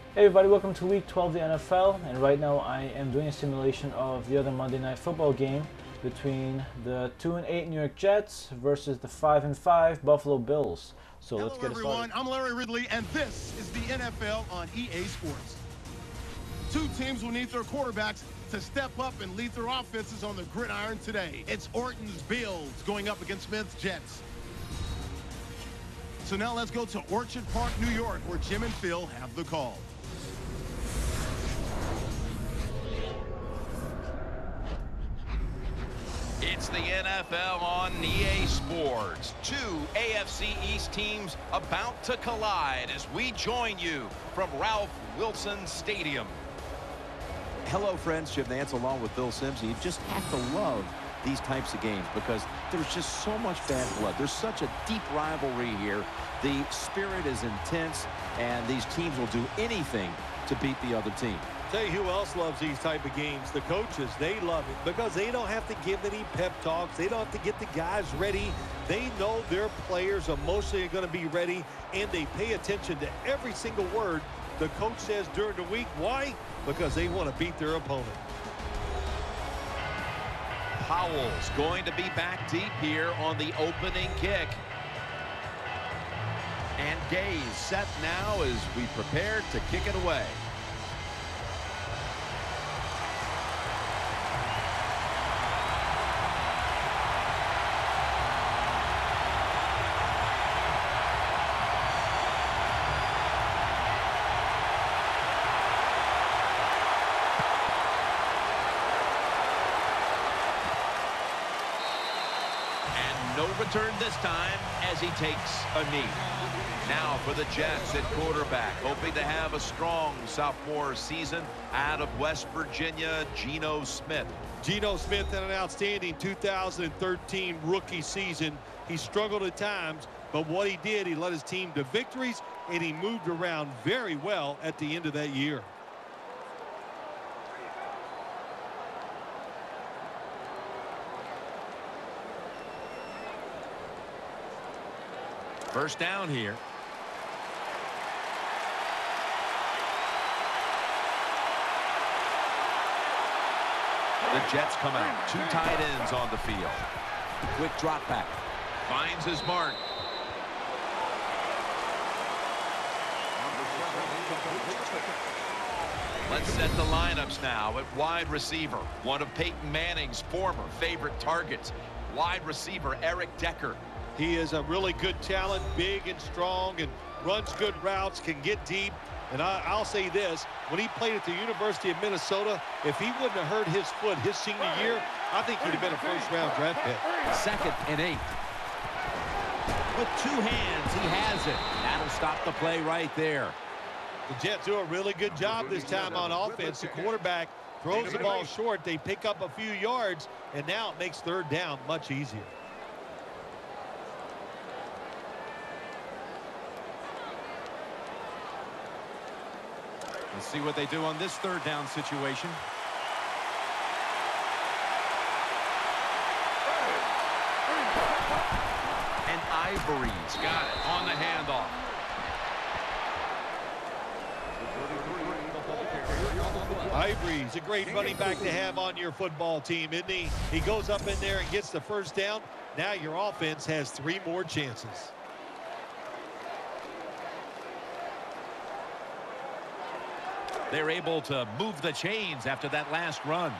Hey everybody, welcome to week 12 of the NFL, and right now I am doing a simulation of the other Monday Night Football game between the 2-8 New York Jets versus the 5-5 Buffalo Bills. So let's get it started. Hello everyone, I'm Larry Ridley, and this is the NFL on EA Sports. Two teams will need their quarterbacks to step up and lead their offenses on the gridiron today. It's Orton's Bills going up against Smith's Jets. So now let's go to Orchard Park, New York, where Jim and Phil have the call. It's the NFL on EA Sports. Two AFC East teams about to collide as we join you from Ralph Wilson Stadium. Hello, friends. Jim Nantz along with Bill Sims. You just have to love these types of games because there's just so much bad blood. There's such a deep rivalry here. The spirit is intense, and these teams will do anything to beat the other team. Tell you who else loves these type of games. The coaches, they love it because they don't have to give any pep talks. They don't have to get the guys ready. They know their players emotionally are going to be ready, and they pay attention to every single word the coach says during the week. Why? Because they want to beat their opponent. Powell's going to be back deep here on the opening kick. And Gay's set now as we prepare to kick it away. No return this time as he takes a knee. Now for the Jets at quarterback, hoping to have a strong sophomore season out of West Virginia, Geno Smith. Geno Smith had an outstanding 2013 rookie season. He struggled at times, but what he did, he led his team to victories, and he moved around very well at the end of that year. First down here. The Jets come out. Two tight ends on the field. Quick drop back. Finds his mark. Let's set the lineups now at wide receiver. One of Peyton Manning's former favorite targets. Wide receiver Eric Decker. He is a really good talent, big and strong, and runs good routes, can get deep. And I'll say this, when he played at the University of Minnesota, if he wouldn't have hurt his foot his senior year, I think he'd have been a first-round draft pick. 2nd and 8. With two hands, he has it. That'll stop the play right there. The Jets do a really good job this time on offense. The quarterback throws the ball short. They pick up a few yards, and now it makes 3rd down much easier. Let's see what they do on this 3rd down situation. And Ivory's got it on the handoff. Ivory's a great running back to have on your football team, isn't he? He goes up in there and gets the 1st down. Now your offense has 3 more chances. They're able to move the chains after that last run.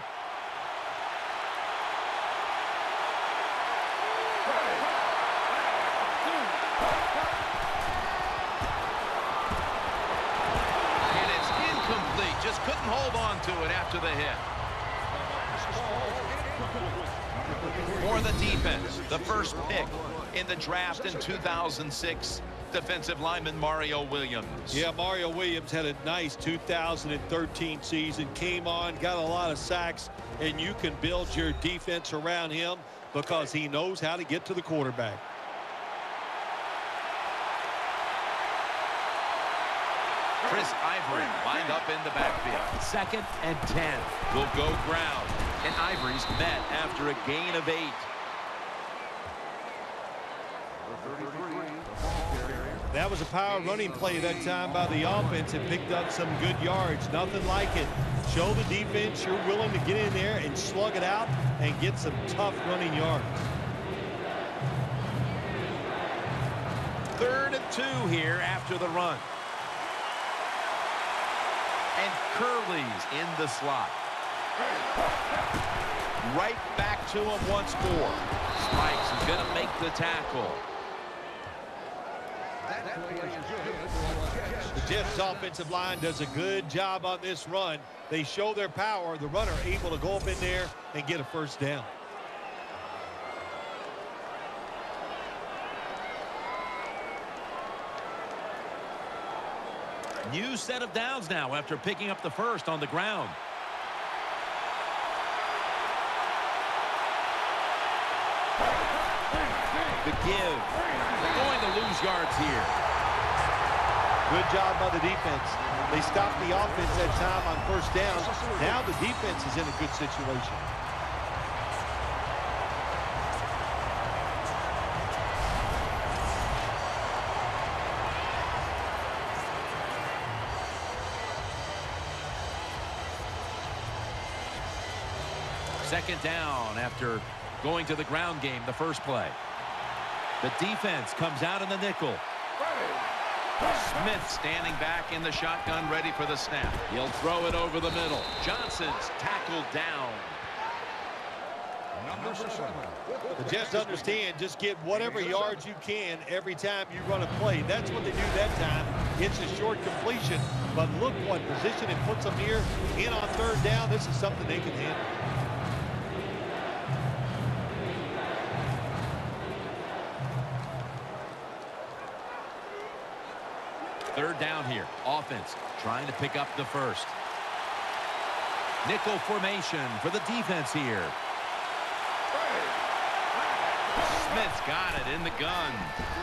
And it's incomplete. Just couldn't hold on to it after the hit. For the defense, the first pick in the draft in 2006. Defensive lineman Mario Williams. Yeah, Mario Williams had a nice 2013 season. Came on, got a lot of sacks, and you can build your defense around him because he knows how to get to the quarterback. Chris Ivory lined up in the backfield. 2nd and 10. Will go ground. And Ivory's met after a gain of 8. That was a power running play that time by the offense and picked up some good yards. Nothing like it. Show the defense you're willing to get in there and slug it out and get some tough running yards. 3rd and 2 here after the run. And Curley's in the slot. Right back to him once more. Spikes is going to make the tackle. The Jets' offensive line does a good job on this run. They show their power. The runner able to go up in there and get a first down. New set of downs now after picking up the first on the ground. The give. Going to lose yards here. Good job by the defense. They stopped the offense that time on first down. Now the defense is in a good situation. Second down after going to the ground game the first play. The defense comes out in the nickel. Smith standing back in the shotgun, ready for the snap. He'll throw it over the middle. Johnson's tackled down. Number 7. The Jets understand just get whatever yards you can every time you run a play. That's what they do that time. It's a short completion, but look what position it puts them here. In on 3rd down, this is something they can handle. Third down here. Offense trying to pick up the first. Nickel formation for the defense here. Smith's got it in the gun.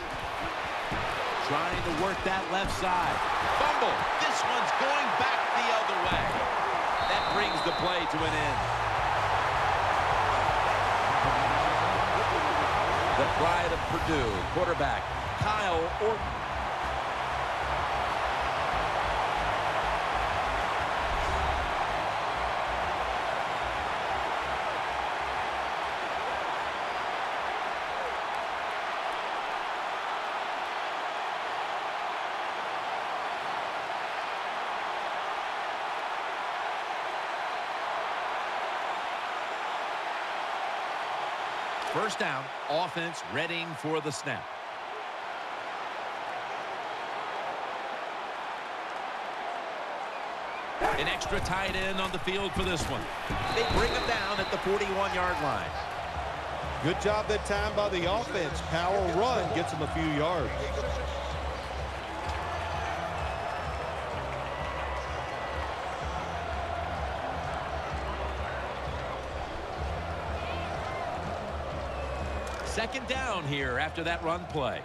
Trying to work that left side. Fumble. This one's going back the other way. That brings the play to an end. The pride of Purdue, quarterback Kyle Orton. First down, offense readying for the snap. An extra tight end on the field for this one. They bring him down at the 41-yard line. Good job that time by the offense. Power run gets them a few yards. Second down here after that run play.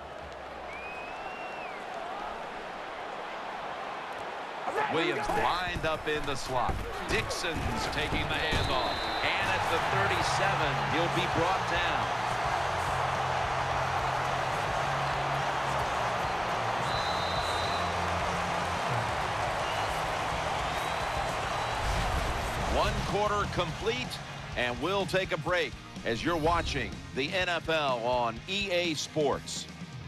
Williams lined up in the slot. Dixon's taking the handoff. And at the 37, he'll be brought down. One quarter complete, and we'll take a break as you're watching the NFL on EA Sports.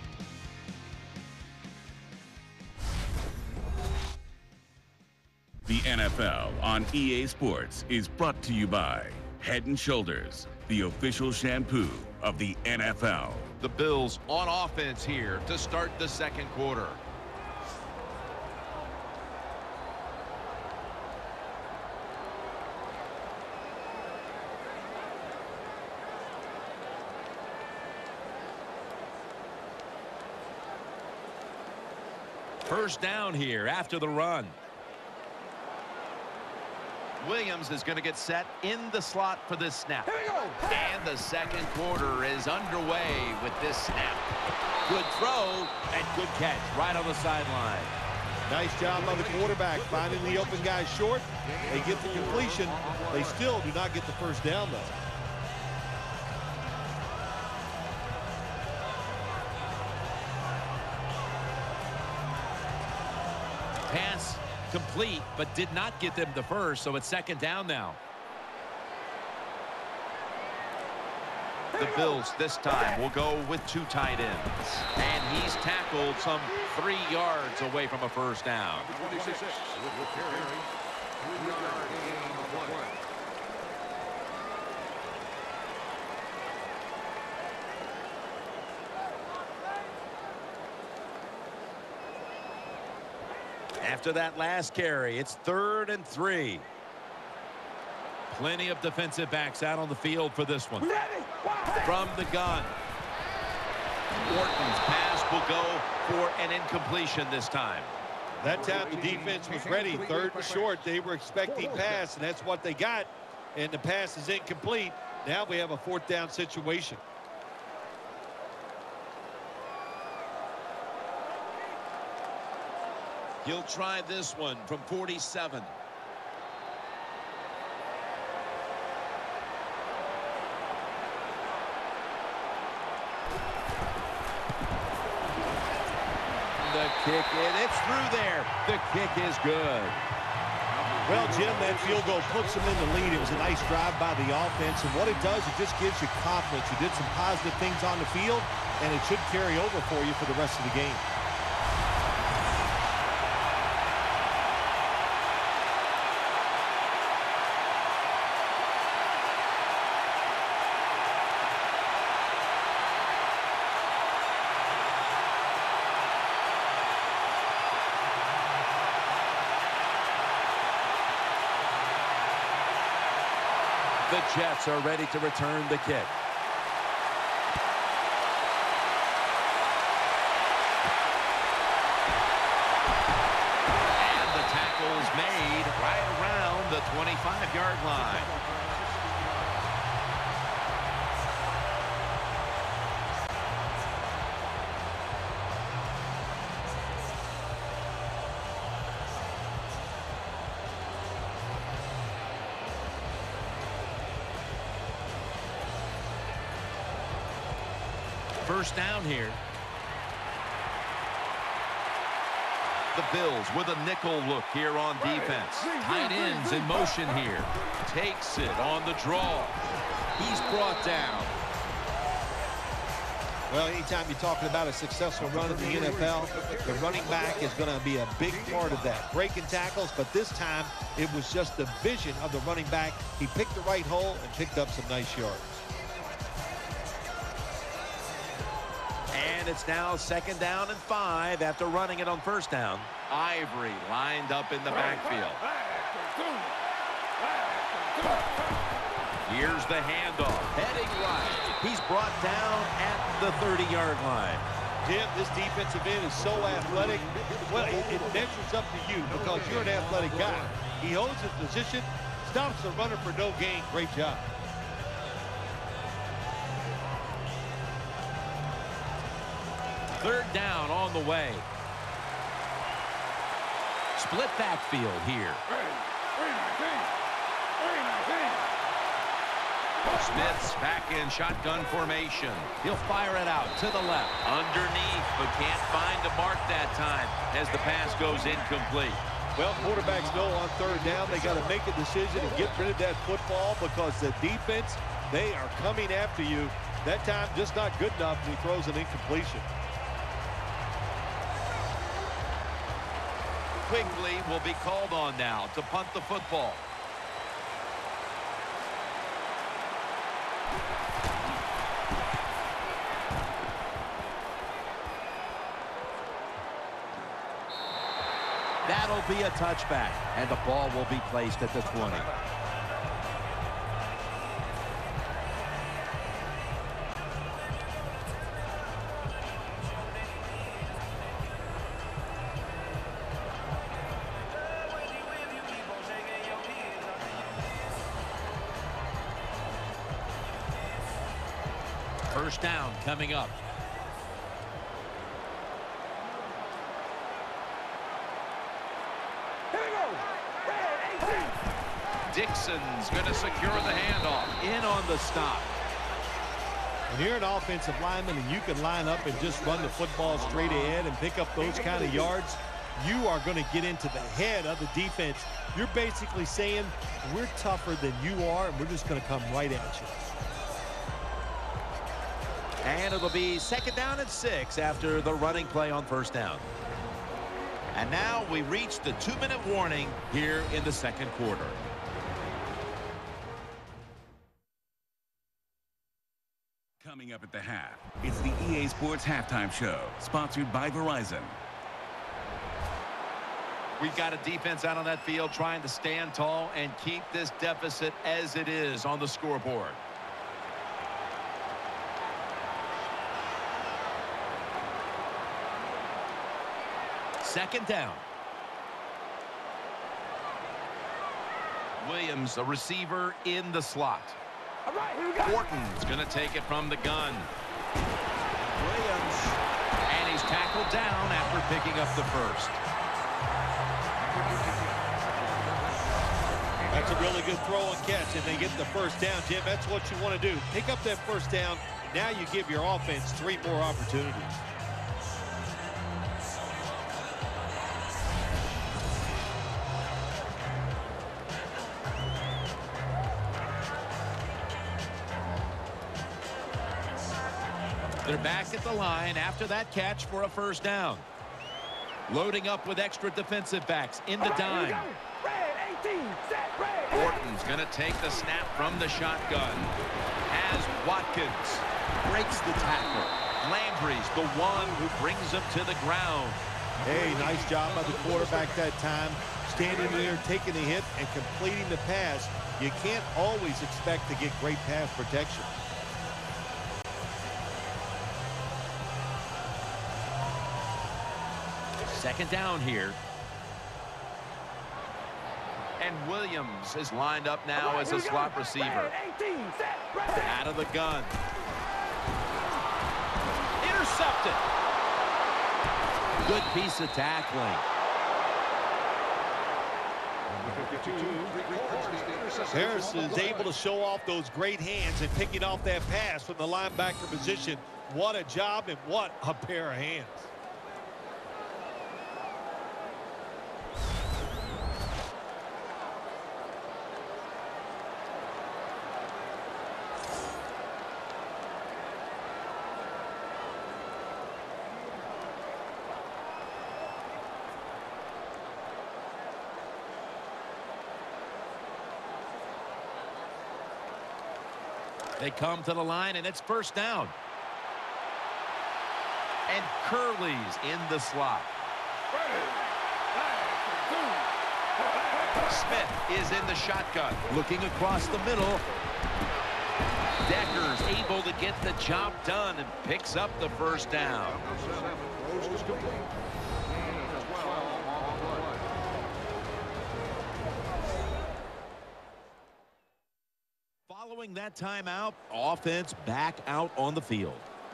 The NFL on EA Sports is brought to you by Head & Shoulders, the official shampoo of the NFL. The Bills on offense here to start the second quarter. First down here after the run. Williams is going to get set in the slot for this snap. Here we go. And the second quarter is underway with this snap. Good throw and good catch right on the sideline. Nice job by the quarterback finding the open guy short. They get the completion. They still do not get the first down, though. Pass complete, but did not get them the first, so it's second down now. The Bills this time will go with 2 tight ends. And he's tackled some 3 yards away from a first down. After that last carry, it's 3rd and 3. Plenty of defensive backs out on the field for this one. From the gun. Orton's pass will go for an incompletion this time. That time the defense was ready. 3rd and short. They were expecting pass, and that's what they got. And the pass is incomplete. Now we have a 4th down situation. He'll try this one from 47. The kick, and it's through there. The kick is good. Well, Jim, that field goal puts them in the lead. It was a nice drive by the offense, and what it does, it just gives you confidence. You did some positive things on the field, and it should carry over for you for the rest of the game. The Jets are ready to return the kick. And the tackle is made right around the 25-yard line. First down here. The Bills with a nickel look here on defense. Tight ends in motion here. Takes it on the draw. He's brought down. Well, anytime you're talking about a successful run in the NFL, the running back is going to be a big part of that. Breaking tackles, but this time it was just the vision of the running back. He picked the right hole and picked up some nice yards. And it's now 2nd down and 5 after running it on 1st down. Ivory lined up in the backfield. Here's the handoff. Heading right. He's brought down at the 30-yard line. Jim, this defensive end is so athletic. Well, it measures up to you because you're an athletic guy. He holds his position, stops the runner for no gain. Great job. Third down on the way. Split backfield here. Smith's back in shotgun formation. He'll fire it out to the left. Underneath, but can't find a mark that time as the pass goes incomplete. Well, quarterbacks know on 3rd down they got to make a decision and get rid of that football because the defense, they are coming after you. That time just not good enough, and he throws an incompletion. Quigley will be called on now to punt the football. That'll be a touchback, and the ball will be placed at the 20. First down coming up. Dixon's going to secure the handoff. In on the stop. When you're an offensive lineman and you can line up and just run the football straight ahead and pick up those kind of yards, you are going to get into the head of the defense. You're basically saying, we're tougher than you are, and we're just going to come right at you. And it'll be 2nd down and 6 after the running play on 1st down. And now we reach the 2-minute warning here in the 2nd quarter. Coming up at the half, it's the EA Sports Halftime Show, sponsored by Verizon. We've got a defense out on that field trying to stand tall and keep this deficit as it is on the scoreboard. Second down. Williams, a receiver in the slot. All right, here we go. Orton's going to take it from the gun. Williams. And he's tackled down after picking up the first. That's a really good throw and catch, and they get the first down, Jim. That's what you want to do. Pick up that first down. Now you give your offense 3 more opportunities. They're back at the line after that catch for a first down. Loading up with extra defensive backs in the dime. Red 18, set, red. Orton's going to take the snap from the shotgun. As Watkins breaks the tackle. Landry's the one who brings him to the ground. Hey, nice job by the quarterback that time. Standing there, taking the hit, and completing the pass. You can't always expect to get great pass protection. Second down here. And Williams is lined up now as a slot receiver. Red 18, set, red. Out of the gun. Intercepted. Good piece of tackling. Harris is able to show off those great hands and picking off that pass from the linebacker position. What a job and what a pair of hands. They come to the line, and it's first down. And Curley's in the slot. Smith is in the shotgun. Looking across the middle. Decker's able to get the job done and picks up the first down. Following that timeout, offense back out on the field.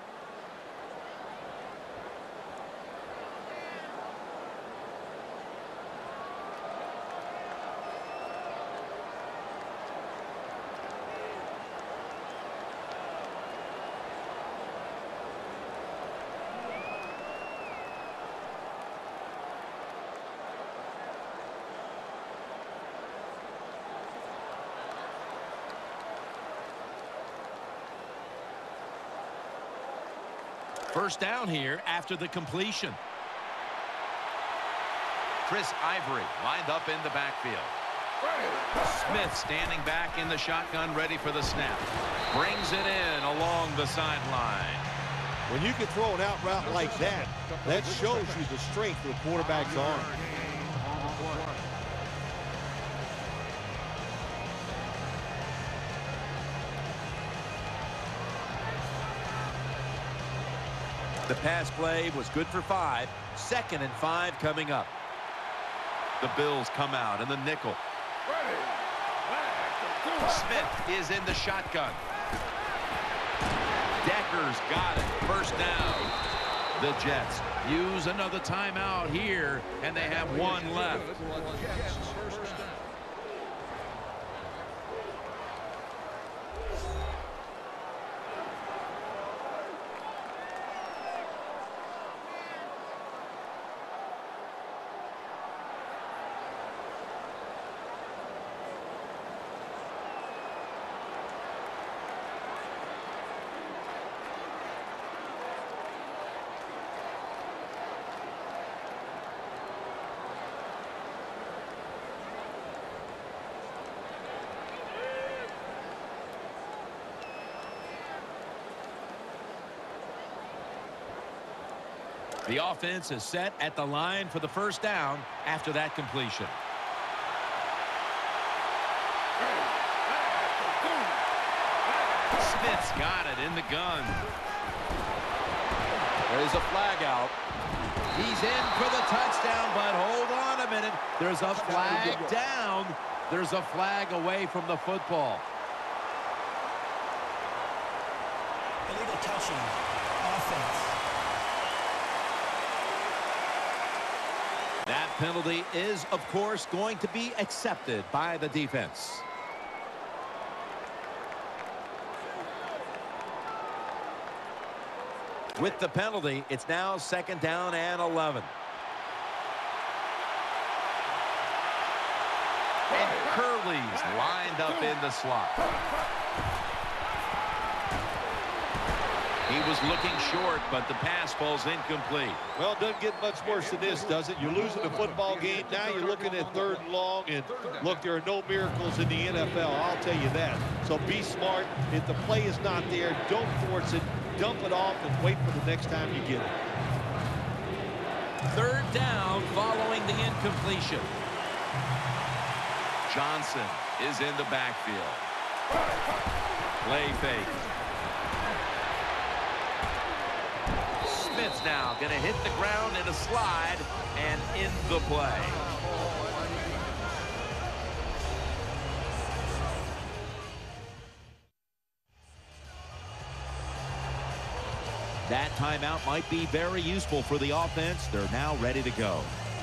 First down here after the completion. Chris Ivory lined up in the backfield. Smith standing back in the shotgun, ready for the snap. Brings it in along the sideline. When you can throw an out route like that, that shows you the strength of the quarterback's arm. The pass play was good for 5. 2nd and 5 coming up. The Bills come out in the nickel. Smith is in the shotgun. Decker's got it. First down. The Jets use another timeout here, and they have 1 left. The offense is set at the line for the first down after that completion. Smith's got it in the gun. There's a flag out. He's in for the touchdown, but hold on a minute. There's a flag down. There's a flag away from the football. Illegal touching. Offense. That penalty is, of course, going to be accepted by the defense. With the penalty, it's now 2nd down and 11. And Curley's lined up in the slot. He was looking short, but the pass ball's incomplete. Well, it doesn't get much worse than this, does it? You're losing a football game. Now you're looking at 3rd and long. And, look, there are no miracles in the NFL. I'll tell you that. So be smart. If the play is not there, don't force it. Dump it off and wait for the next time you get it. 3rd down following the incompletion. Johnson is in the backfield. Play fake. Smith's now going to hit the ground in a slide and in the play. That timeout might be very useful for the offense. They're now ready to go.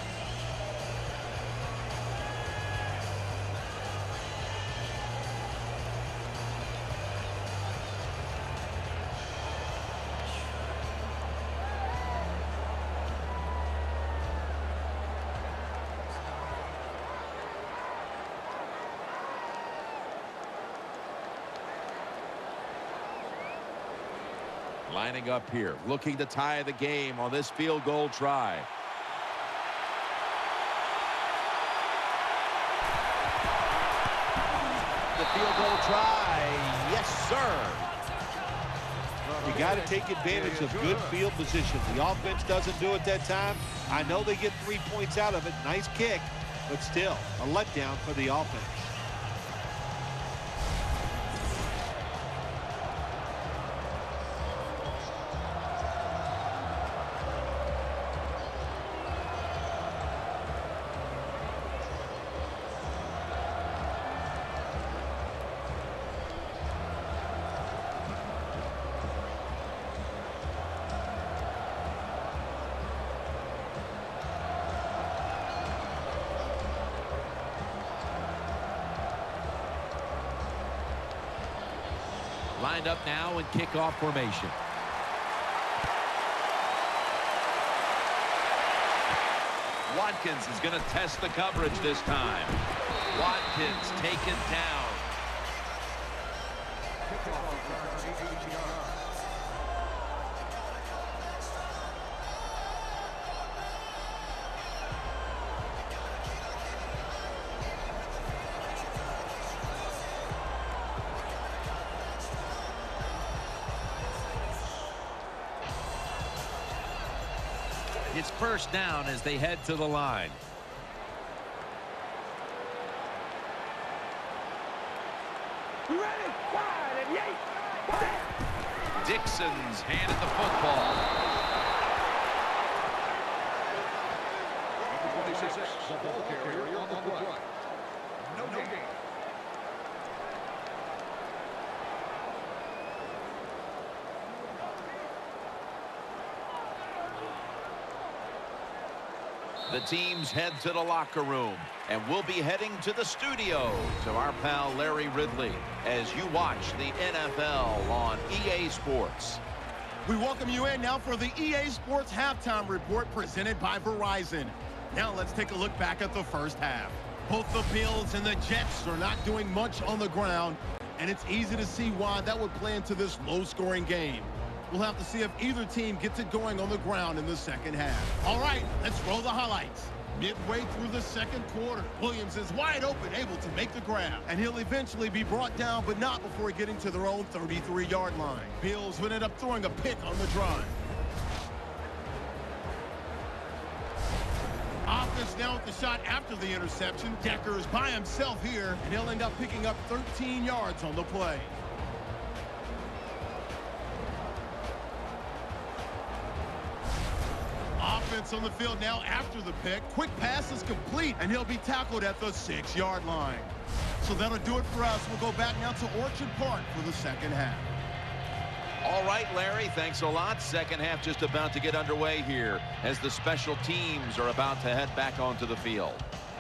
Lining up here, looking to tie the game on this field goal try. The field goal try, yes, sir. You got to take advantage of good field position. The offense doesn't do it that time. I know they get 3 points out of it. Nice kick, but still a letdown for the offense. Lined up now in kickoff formation. Watkins is going to test the coverage this time. Watkins taken down. It's 1st down as they head to the line. You ready? Wide and yay. Dixon's handed the football. The ball carrier on the right. No gain. The teams head to the locker room, and we'll be heading to the studio to our pal Larry Ridley as you watch the NFL on EA Sports. We welcome you in now for the EA Sports Halftime Report presented by Verizon. Now let's take a look back at the first half. Both the Bills and the Jets are not doing much on the ground, and it's easy to see why that would play into this low-scoring game. We'll have to see if either team gets it going on the ground in the second half. All right, let's roll the highlights. Midway through the second quarter, Williams is wide open, able to make the grab. And he'll eventually be brought down, but not before getting to their own 33-yard line. Bills would end up throwing a pick on the drive. Jets now with the shot after the interception. Decker is by himself here, and he'll end up picking up 13 yards on the play. Offense on the field now after the pick. Quick pass is complete, and he'll be tackled at the 6-yard line. So that'll do it for us. We'll go back now to Orchard Park for the second half. All right, Larry, thanks a lot. Second half just about to get underway here as the special teams are about to head back onto the field.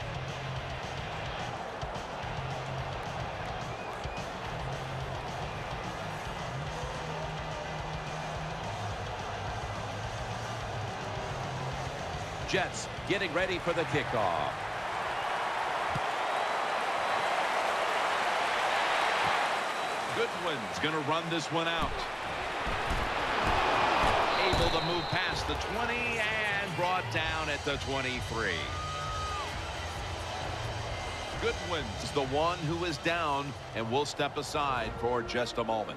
Jets getting ready for the kickoff. Goodwin's going to run this one out. Able to move past the 20 and brought down at the 23. Goodwin's the one who is down, and will step aside for just a moment.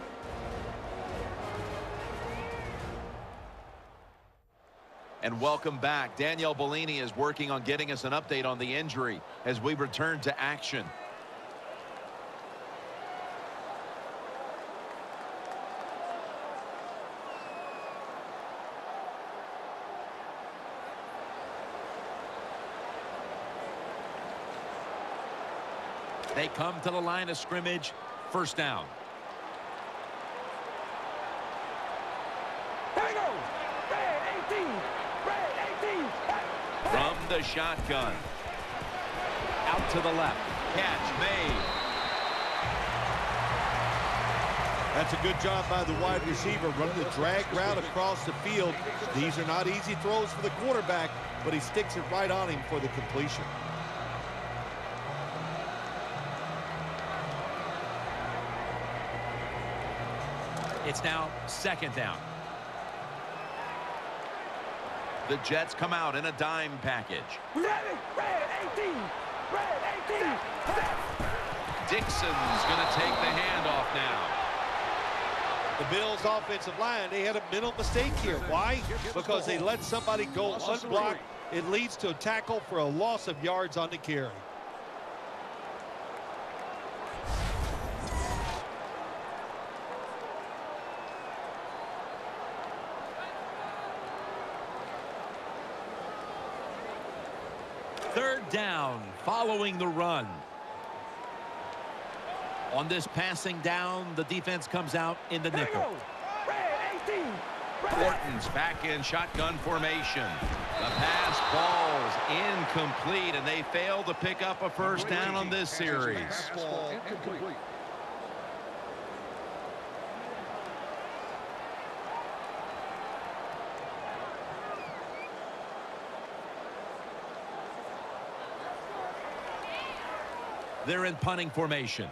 And welcome back. Danielle Bellini is working on getting us an update on the injury as we return to action. They come to the line of scrimmage. First down. From the shotgun. Out to the left. Catch made. That's a good job by the wide receiver, running the drag route across the field. These are not easy throws for the quarterback, but he sticks it right on him for the completion. It's now second down. The Jets come out in a dime package. Red 18. Red 18. Dixon's going to take the handoff now. The Bills' offensive line, they had a mental mistake here. Why? Because they let somebody go unblocked. It leads to a tackle for a loss of yards on the carry. Third down following the run. On this passing down, the defense comes out in the nickel. Orton's back in shotgun formation. The pass falls incomplete, and they fail to pick up a first down on this series. They're in punting formation.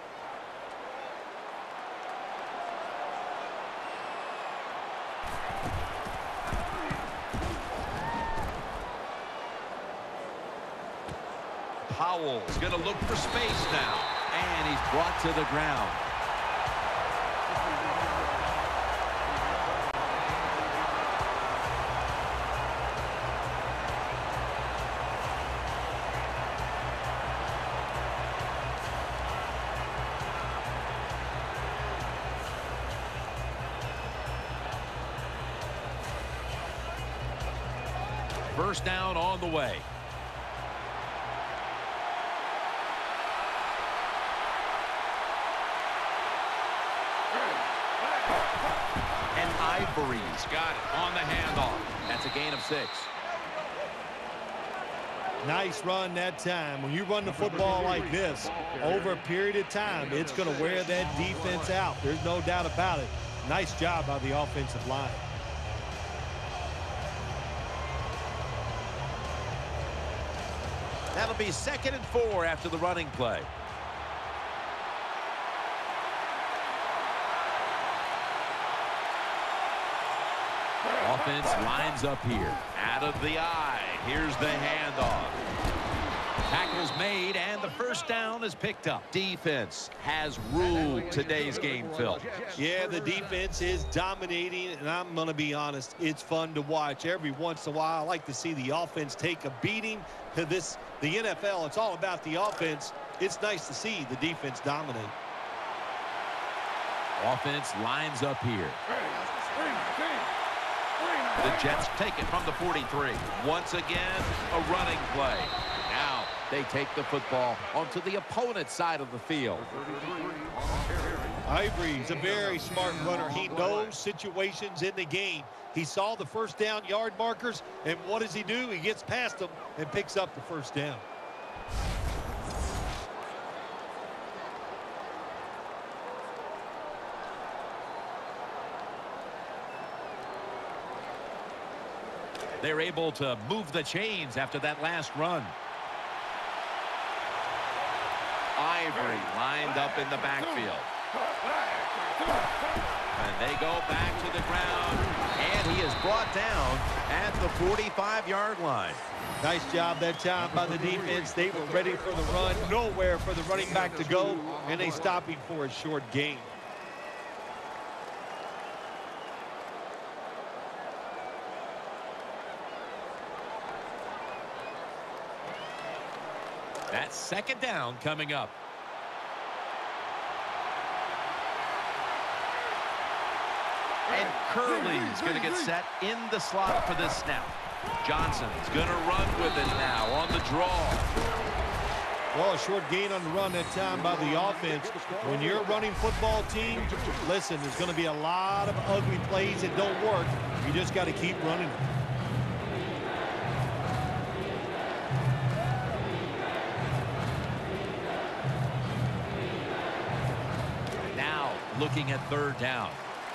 Powell's going to look for space now, and he's brought to the ground. First down on the way. And Ivory's got it on the handoff. That's a gain of 6. Nice run that time. When you run the football like this, over a period of time, it's going to wear that defense out. There's no doubt about it. Nice job by the offensive line. That'll be 2nd and 4 after the running play. Offense lines up here. Out of the eye. Here's the handoff. Tackles made, and the first down is picked up. Defense has ruled today's game, Phil. Yeah, the defense is dominating, and I'm going to be honest, it's fun to watch. Every once in a while, I like to see the offense take a beating, The NFL, it's all about the offense. It's nice to see the defense dominate. Offense lines up here. The Jets take it from the 43. Once again, a running play. Now they take the football onto the opponent's side of the field. Ivory's a very smart runner. He knows situations in the game. He saw the first down yard markers, and what does he do? He gets past them and picks up the first down. They're able to move the chains after that last run. Ivory lined up in the backfield. And they go back to the ground, and he is brought down at the 45-yard line. Nice job that time by the defense. They were ready for the run, nowhere for the running back to go, and they stop him for a short gain. That's second down coming up. And Curley's going to get set in the slot for this snap. Johnson's going to run with it now on the draw. Well, a short gain on the run that time by the offense. When you're a running football team, listen, there's going to be a lot of ugly plays that don't work. You just got to keep running them. Now looking at third down.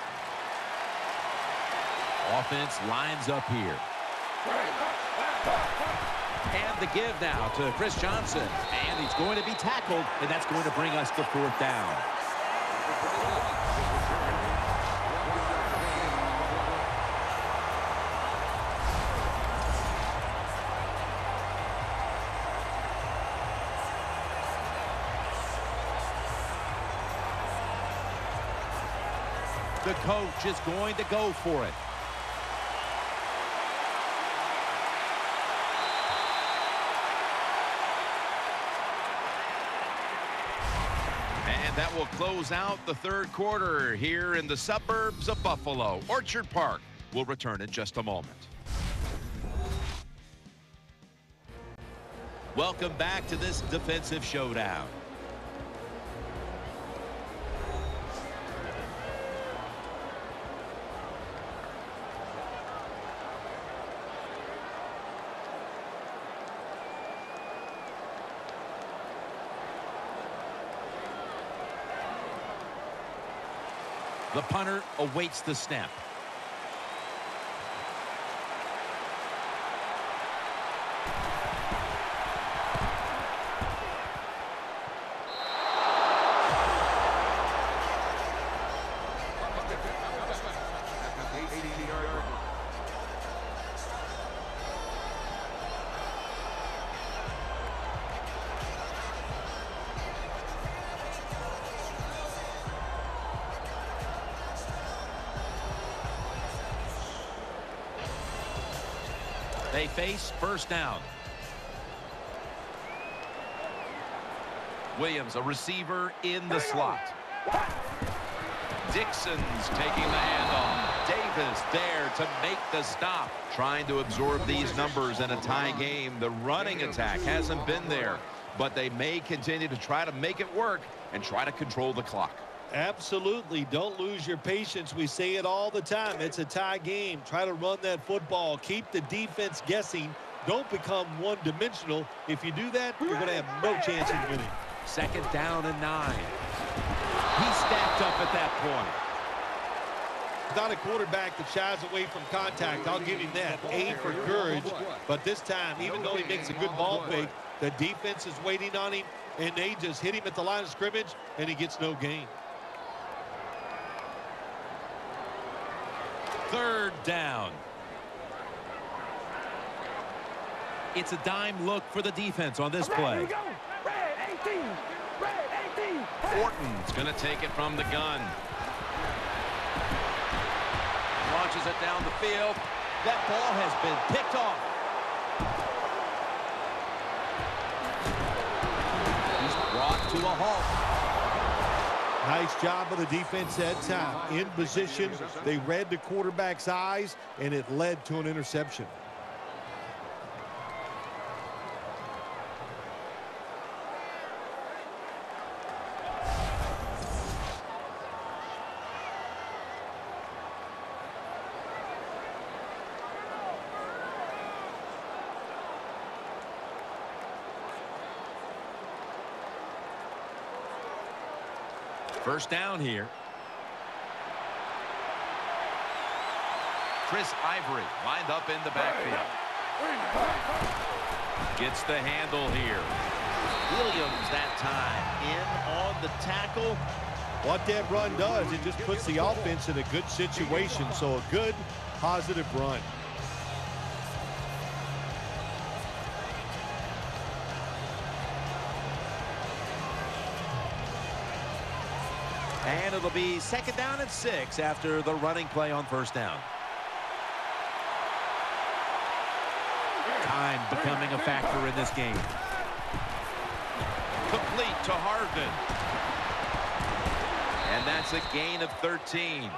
Offense lines up here. And the give now to Chris Johnson. And he's going to be tackled, and that's going to bring us to fourth down. The coach is going to go for it. And that will close out the third quarter here in the suburbs of Buffalo. Orchard Park will return in just a moment. Welcome back to this defensive showdown. The punter awaits the snap. They face first down. Williams, a receiver in the slot. Dixon's taking the handoff. Davis there to make the stop. Trying to absorb these numbers in a tie game. The running attack hasn't been there, but they may continue to try to make it work and try to control the clock. Absolutely. Don't lose your patience. We say it all the time. It's a tie game. Try to run that football. Keep the defense guessing. Don't become one-dimensional. If you do that, you're going to have no chance of winning. Second down and 9. He stacked up at that point. Not a quarterback that shies away from contact. I'll give him that. A for courage. But this time, even though he makes a good ball fake, the defense is waiting on him, and they just hit him at the line of scrimmage, and he gets no gain. Third down. It's a dime look for the defense on this play. Orton's going to take it from the gun. Launches it down the field. That ball has been picked off. to a halt. Nice job of the defense that time. In position, they read the quarterback's eyes, and it led to an interception. First down here. Chris Ivory lined up in the backfield. Gets the handle here. Williams that time in on the tackle. What that run does, it just puts the offense in a good situation. So a good, positive run. And it'll be second down and 6 after the running play on first down. Time becoming a factor in this game. Complete to Hardman. And that's a gain of 13.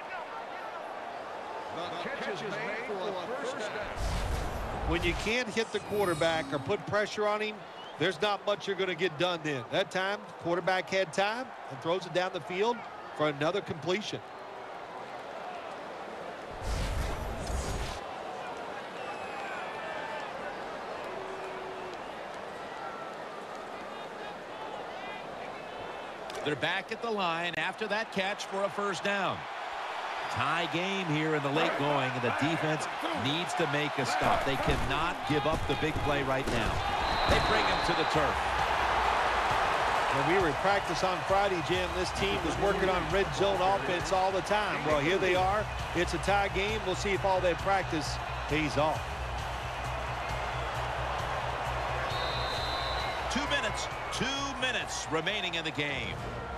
The catch is made for a first down. When you can't hit the quarterback or put pressure on him, there's not much you're going to get done then. That time, quarterback had time and throws it down the field for another completion. They're back at the line after that catch for a first down. Tie game here in the late going, and the defense needs to make a stop. They cannot give up the big play right now. They bring him to the turf. When we were in practice on Friday, Jim, this team was working on red zone offense all the time. Well, here they are. It's a tie game. We'll see if all that practice pays off. 2 minutes remaining in the game.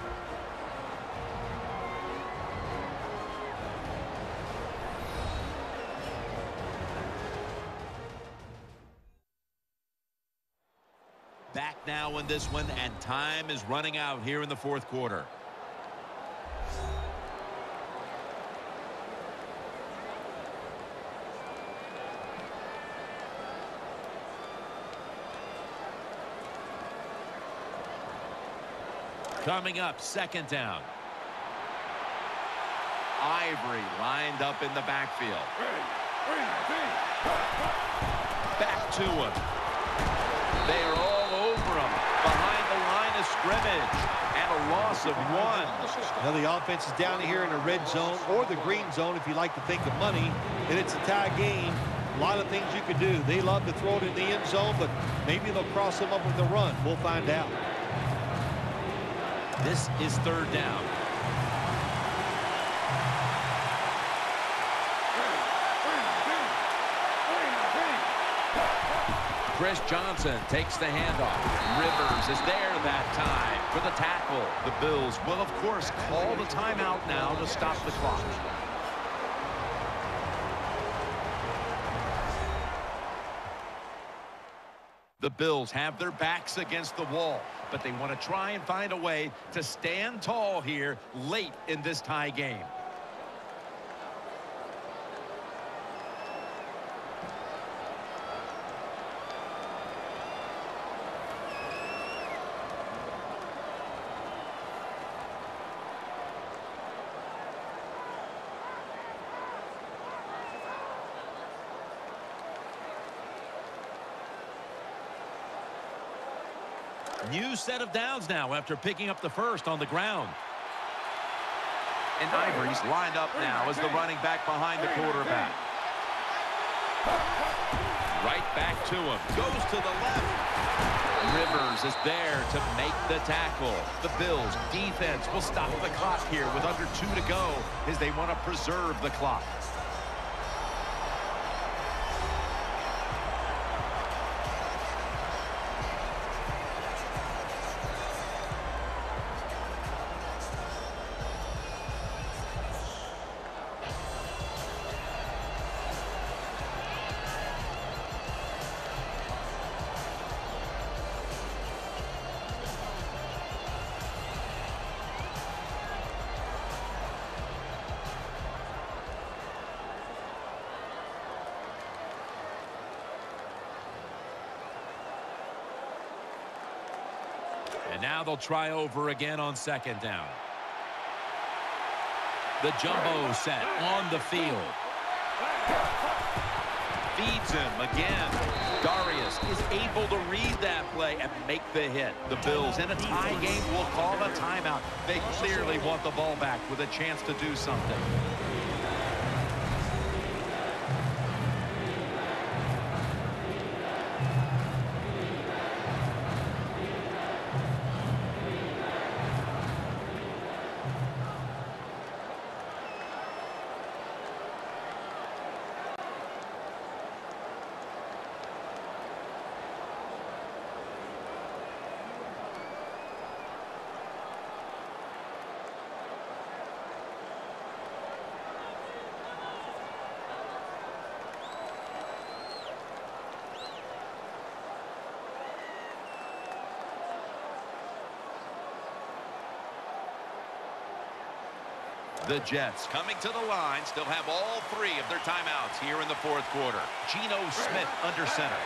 Back now in this one, and time is running out here in the fourth quarter. Coming up, second down. Ivory lined up in the backfield. Back to him. They are all over him behind the line of scrimmage, and a loss of 1. Now the offense is down here in the red zone or the green zone if you like to think of money, and it's a tie game. A lot of things you could do. They love to throw it in the end zone, but maybe they'll cross them up with a run. We'll find out. This is third down. Chris Johnson takes the handoff. Rivers is there that time for the tackle. The Bills will, of course, call the timeout now to stop the clock. The Bills have their backs against the wall, but they want to try and find a way to stand tall here late in this tie game. New set of downs now after picking up the first on the ground. And Ivory's lined up now as the running back behind the quarterback. Right back to him. Goes to the left. Rivers is there to make the tackle. The Bills defense will stop the clock here with under 2 to go as they want to preserve the clock. And now they'll try over again on second down. The jumbo set on the field. Feeds him again. Darius is able to read that play and make the hit. The Bills in a tie game will call a timeout. They clearly want the ball back with a chance to do something. The Jets coming to the line, still have all 3 of their timeouts here in the 4th quarter. Geno Smith under center.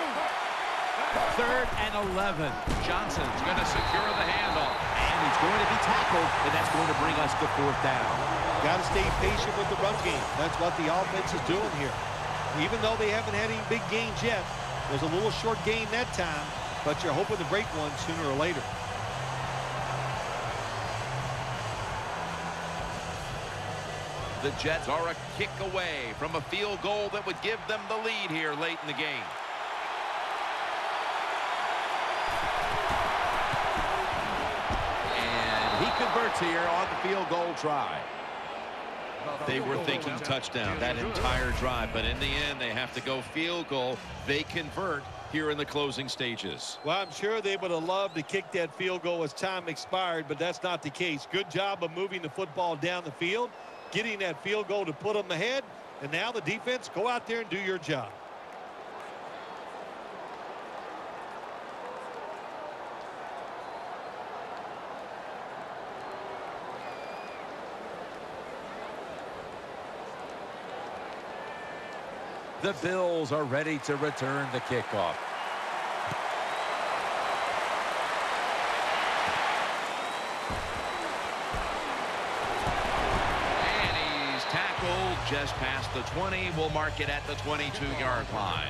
3rd and 11. Johnson's going to secure the handoff. And he's going to be tackled, and that's going to bring us to 4th down. Got to stay patient with the run game. That's what the offense is doing here. Even though they haven't had any big gains yet, there's a little short gain that time, but you're hoping to break one sooner or later. The Jets are a kick away from a field goal that would give them the lead here late in the game. And he converts here on the field goal try. They were thinking touchdown that entire drive, but in the end, they have to go field goal. They convert here in the closing stages. Well, I'm sure they would have loved to kick that field goal as time expired, but that's not the case. Good job of moving the football down the field, getting that field goal to put them ahead, and now the defense, go out there and do your job. The Bills are ready to return the kickoff. Just past the 20. We'll mark it at the 22-yard line.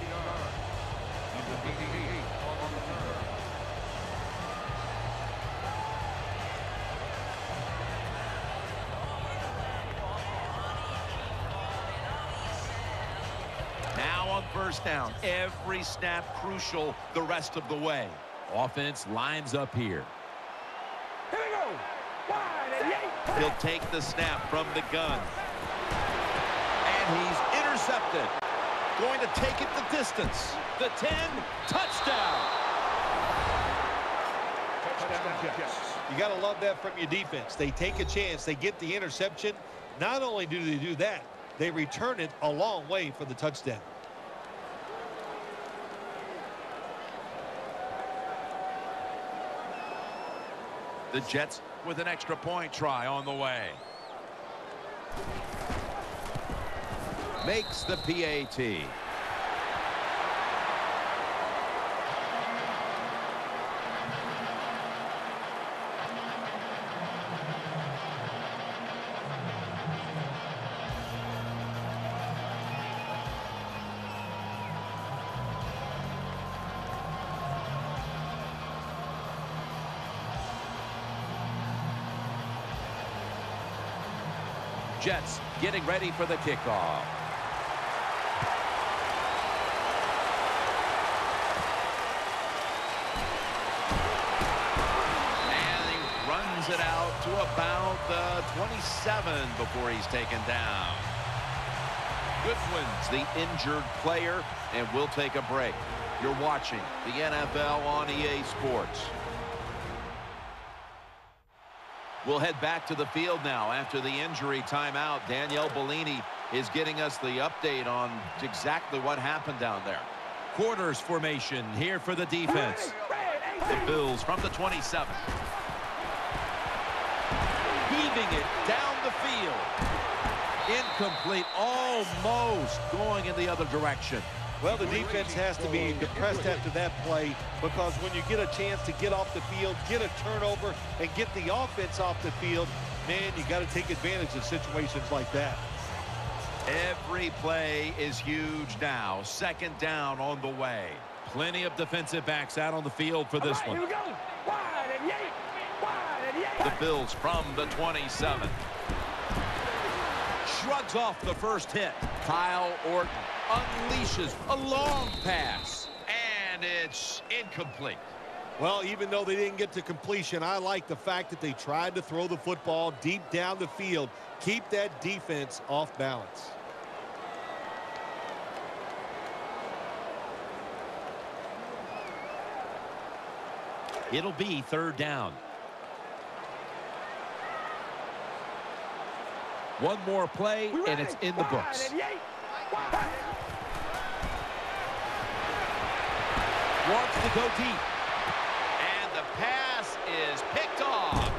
Now on first down. Every snap crucial the rest of the way. Offense lines up here. Here we go. Wide and yay. He'll take the snap from the gun. And he's intercepted. Going to take it the distance. The 10, touchdown. You got to love that from your defense. They take a chance. They get the interception. Not only do they do that, they return it a long way for the touchdown. The Jets with an extra point try on the way. Makes the PAT. Jets getting ready for the kickoff. It out to about the 27 before he's taken down. Goodwin's the injured player, and we'll take a break. You're watching the NFL on EA Sports. We'll head back to the field now after the injury timeout. Danielle Bellini is getting us the update on exactly what happened down there. Quarters formation here for the defense. The Bills from the 27. Heaving it down the field. Incomplete, almost going in the other direction. Well, the defense has to be depressed after that play, because when you get a chance to get off the field, get a turnover, and get the offense off the field, man, you got to take advantage of situations like that. Every play is huge now. Second down on the way. Plenty of defensive backs out on the field for this one. Here we go. Wide and Yates. Wide and Yates. The Bills from the 27. Shrugs off the first hit. Kyle Orton unleashes a long pass, and it's incomplete. Well, even though they didn't get to completion, I like the fact that they tried to throw the football deep down the field. Keep that defense off balance. It'll be third down. One more play, and it's in the books. Wants to go deep. And the pass is picked off.